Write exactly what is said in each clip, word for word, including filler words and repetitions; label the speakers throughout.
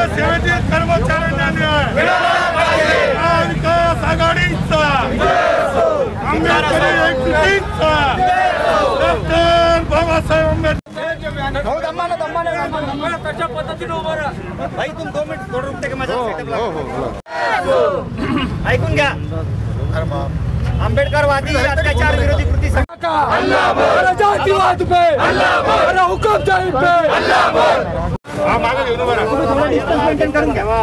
Speaker 1: सेवेतील कर्मचाऱ्यांना न्याय, महाविकास आघाडीचा, आंबेडकरी एकजुटीचा, डॉक्टर बाबासाहेब आंबेडकर
Speaker 2: कशा पद्धतीने उभं राहा भाई. तुम दोन मिनिट थोडं रुकते का माझ्या ऐकून घ्या. आंबेडकरवादी अत्याचार विरोधी कृती
Speaker 3: जातिवाद पे हुकुमशाही पे
Speaker 2: डिस्टन्स मेंटेन करून घ्यावा.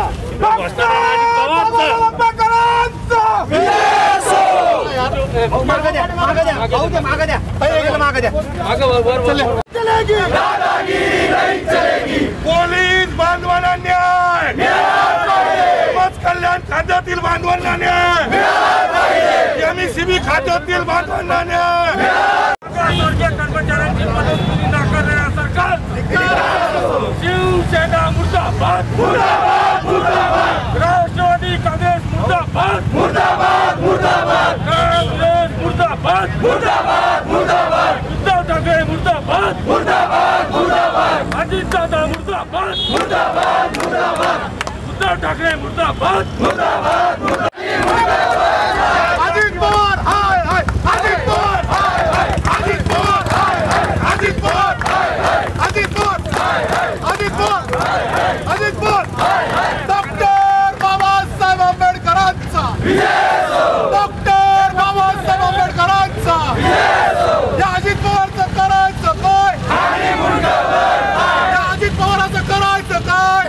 Speaker 2: मागं द्या मागं द्या भाऊ द्या मागं द्या मागं द्या
Speaker 1: चलेगी दादागिरी नहीं चलेगी. पोलीस बांधवांना न्याय, समाज कल्याण खात्यातील बांधवांना न्याय, एमईसीबी खात्यातील बांधवांना न्याय. कर्मचाऱ्यांची मदत नाकारणाऱ्या सरकार शिवसेना मुर्दाबाद, मुर्दाबाद, मुर्दाबाद. राष्ट्रवादी काँग्रेस मुर्दाबाद, मुर्दाबाद, मुर्दाबाद. काँग्रेस मुर्दाबाद, मुर्दाबाद, मुर्दाबाद. उद्धव ठाकरे मुर्दाबाद, मुर्दाबाद, मुर्दाबाद. अजितदादा मुर्दाबाद, मुर्दाबाद, मुर्दाबाद. उद्धव ठाकरे मुर्दाबाद, मुर्दाबाद, मुर्दाबाद. अजित पवार हाय हाय, अजित पवार हाय हाय, अजित पवार हाय हाय, अजित पवार हाय हाय, अजित पवार हाय हाय, अजित पवार हाय हाय, अजित पवार हाय हाय. डॉक्टर बाबासाहेब आंबेडकरांचा डॉक्टर बाबासाहेब आंबेडकरांचा या अजित पवारचं करायचं काय, या अजित पवारांचं करायचं काय.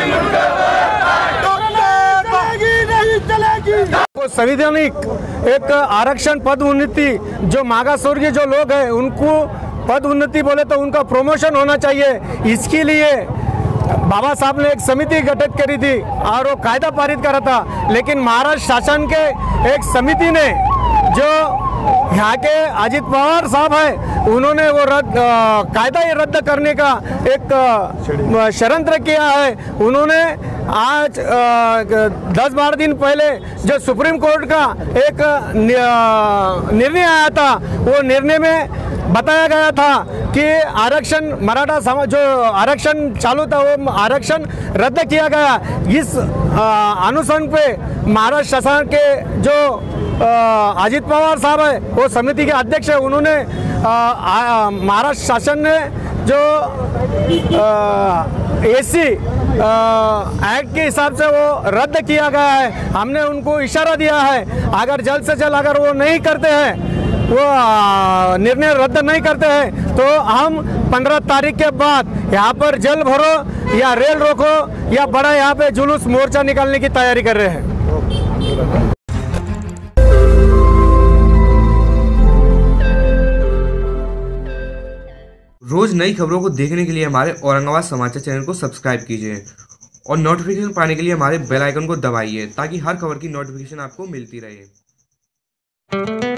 Speaker 3: संवैधानिक एक आरक्षण पद उन्नति, जो मागासवर्गीय जो लोग हैं उनको पद उन्नति बोले तो उनका प्रमोशन होना चाहिए. इसके लिए बाबा साहब ने एक समिति गठित करी थी और वो कायदा पारित करा था. लेकिन महाराष्ट्र शासन के एक समिति ने जो यहाँ के अजित पवार साहब है उन्होंने वो रद्द कायदा ही रद्द करने का एक षड्यंत्र किया है. उन्होंने आज दस बारह दिन पहले जो सुप्रीम कोर्ट का एक निर्णय आया था, वो निर्णय में बताया गया था कि आरक्षण मराठा समाज जो आरक्षण चालू था वो आरक्षण रद्द किया गया. इस अनुसंधान पे महाराष्ट्र शासन के जो अजित पवार साहब है वो समिति के अध्यक्ष है. उन्होंने महाराष्ट्र शासन ने जो एसी एक्ट के हिसाब से वो रद्द किया गया है. हमने उनको इशारा दिया है अगर जल्द से जल्द अगर वो नहीं करते हैं, वो निर्णय रद्द नहीं करते हैं तो हम पंद्रह तारीख के बाद यहाँ पर जल भरो या रेल रोको या बड़ा यहाँ पे जुलूस मोर्चा निकालने की तैयारी कर रहे हैं.
Speaker 4: रोज नई खबरों को देखने के लिए हमारे औरंगाबाद समाचार चैनल को सब्सक्राइब कीजिए और नोटिफिकेशन पाने के लिए हमारे बेल आइकन को दबाइए ताकि हर खबर की नोटिफिकेशन आपको मिलती रहे.